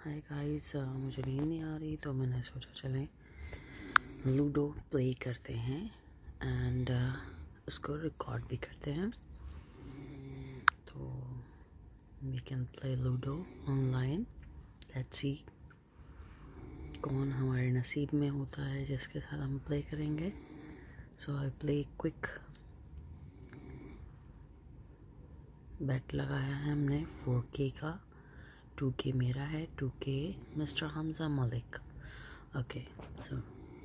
Hi guys, मुझे नींद नहीं आ रही तो मैंने सोचा चलें लूडो प्ले करते हैं एंड उसको रिकॉर्ड भी करते हैं। तो we can play ludo online. Let's see कौन हमारे नसीब में होता है जिसके साथ हम प्ले करेंगे। सो आई प्ले क्विक बेट लगाया है हमने 4K का। 2K मेरा है, 2K mister Hamza Malik. Okay, so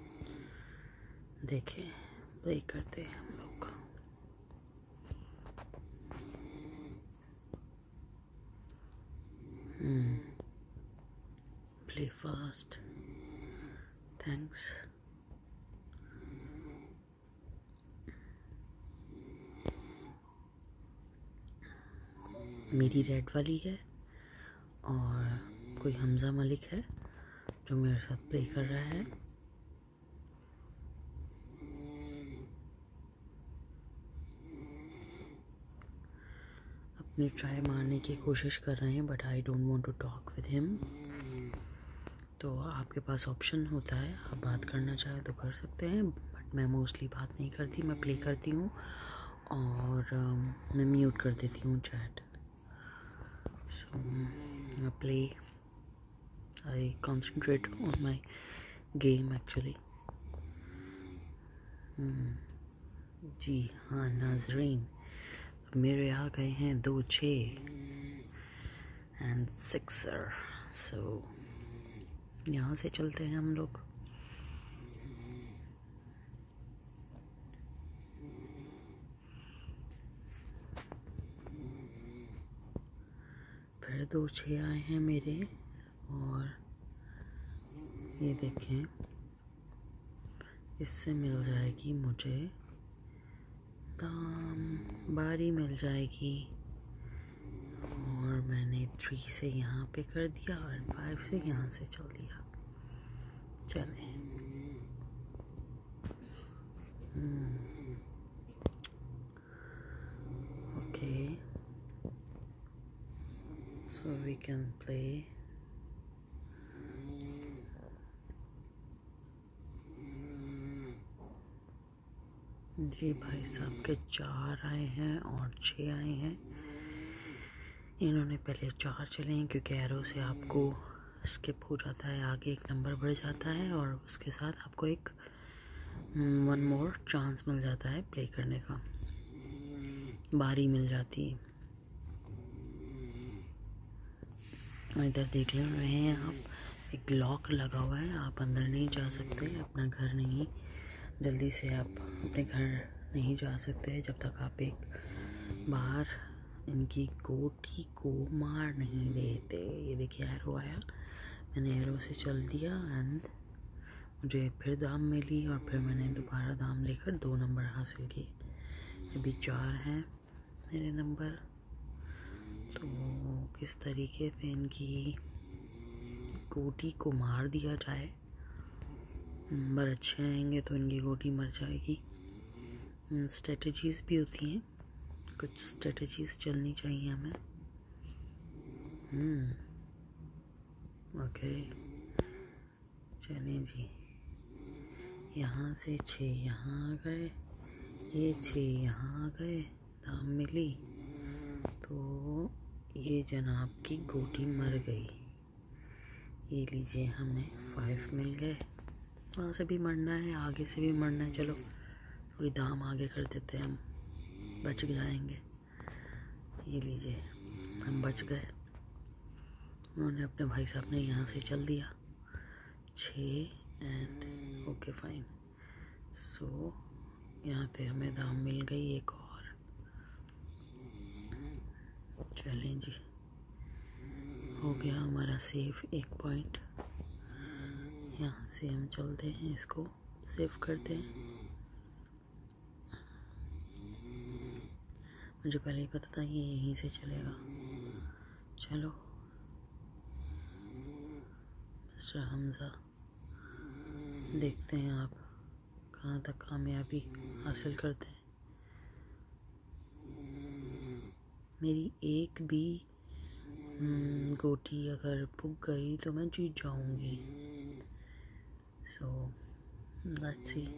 देखिए प्ले करते हैं हम लोग। Play fast, thanks. मेरी रेड वाली है और कोई हमजा मलिक है जो मेरे साथ प्ले कर रहा है। अपनी ट्राई मारने की कोशिश कर रहे हैं but I don't want to talk with him. तो आपके पास ऑप्शन होता है, आप बात करना चाहें तो कर सकते हैं, बट मैं मोस्टली बात नहीं करती, मैं प्ले करती हूँ और मैं म्यूट कर देती हूँ chat. So I play, I concentrate on my game actually. जी हाँ नाजरीन, मेरे आ गए हैं 2-6 एंड 6er। सो यहाँ से चलते हैं हम लोग। फिर 2-6 आए हैं मेरे और ये देखें, इससे मिल जाएगी मुझे दाम, बारी मिल जाएगी और मैंने 3 से यहाँ पे कर दिया और 5 से यहाँ से चल दिया। चलें okay, so we can play. जी भाई साहब के 4 आए हैं और 6 आए हैं। इन्होंने पहले 4 चले हैं क्योंकि एरो से आपको स्किप हो जाता है, आगे एक नंबर बढ़ जाता है और उसके साथ आपको एक 1 मोर चांस मिल जाता है प्ले करने का, बारी मिल जाती है। इधर देख ले रहे हैं आप, एक लॉक लगा हुआ है, आप अंदर नहीं जा सकते, अपना घर नहीं, जल्दी से आप अपने घर नहीं जा सकते जब तक आप एक बाहर इनकी गोटी को मार नहीं देते। ये देखिए एरो आया, मैंने एरो से चल दिया एंड मुझे फिर दाम मिली और फिर मैंने दोबारा दाम लेकर 2 नंबर हासिल किए। अभी 4 हैं मेरे नंबर। तो किस तरीके से इनकी गोटी को मार दिया जाए, नंबर अच्छे आएंगे तो इनकी गोटी मर जाएगी। स्ट्रेटजीज़ भी होती हैं, कुछ स्ट्रेटजीज़ चलनी चाहिए हमें। ओके चलें जी, यहाँ से 6 यहाँ आ गए, ये 6 यहाँ आ गए, दाम मिली तो ये जनाब की गोटी मर गई। ये लीजिए, हमें 5 मिल गए। वहाँ से भी मरना है, आगे से भी मरना है, चलो थोड़ी दाम आगे कर देते हैं, हम बच जाएंगे। ये लीजिए, हम बच गए। उन्होंने अपने भाई साहब ने यहाँ से चल दिया 6 एंड ओके फाइन। सो यहाँ पे हमें दाम मिल गई एक और। चलें जी, हो गया हमारा सेव 1 पॉइंट। यहाँ से हम चलते हैं, इसको सेव करते हैं। मुझे पहले ही पता था ये यहीं से चलेगा। चलो मिस्टर हमजा, देखते हैं आप कहाँ तक कामयाबी हासिल करते हैं। मेरी एक भी गोटी अगर पुग गई तो मैं जीत जाऊंगी। So let's see.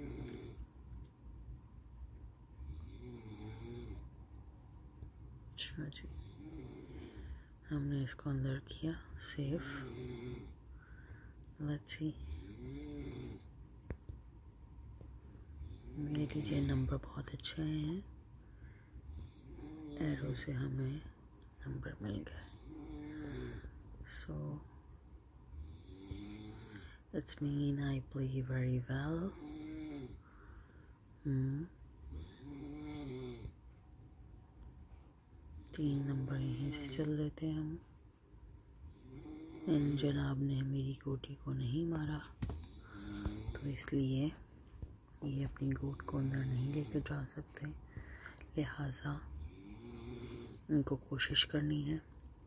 अच्छा जी, हमने इसको अंदर किया सेफ। Let's see. ये लीजिए, नंबर बहुत अच्छे आए हैं। एरो से हमें नंबर मिल गए। So it's mean I play very well. 3 number यहीं से चल लेते हैं हम। इन जनाब ने मेरी गोटी को नहीं मारा, तो इसलिए ये अपनी गोट को अंदर नहीं लेकर जा सकते, लिहाजा इनको कोशिश करनी है।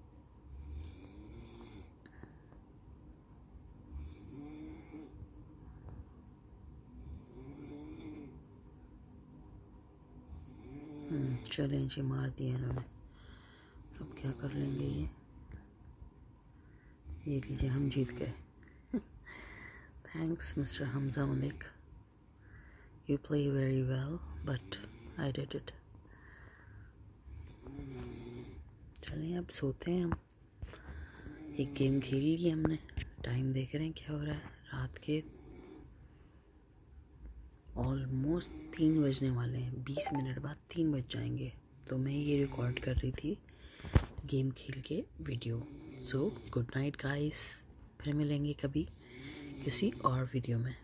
चलें जी, मार दिया इन्होंने। अब क्या कर लेंगे ये लीजिए, हम जीत गए। Thanks mister Hamza Malik, you play very well but I did it. चलें अब सोते हैं हम। एक गेम खेल ली हमने। टाइम देख रहे हैं क्या हो रहा है, रात के ऑलमोस्ट 3 बजने वाले हैं। 20 मिनट बाद 3 बज जाएंगे। तो मैं ये रिकॉर्ड कर रही थी गेम खेल के वीडियो। सो गुड नाइट गाइस, फिर मिलेंगे कभी किसी और वीडियो में।